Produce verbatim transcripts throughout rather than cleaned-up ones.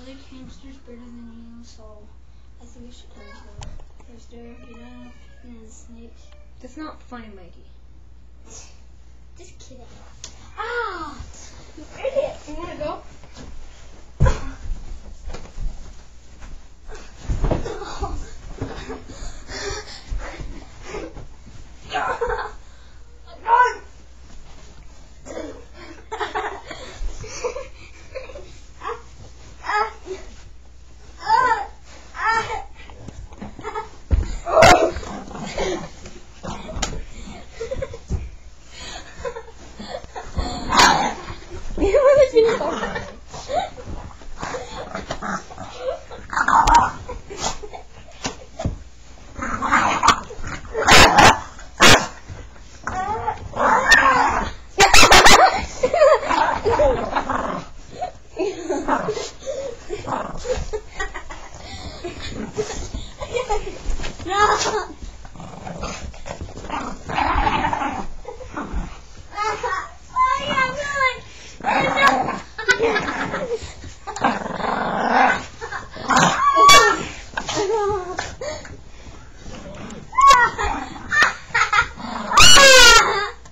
like hamsters better than you, so I think I should go with the hamster, you know, and then snakes. That's not funny, Mikey. Just kidding. Ah! You idiot! You wanna go?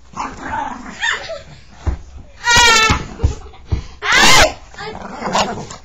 Ah!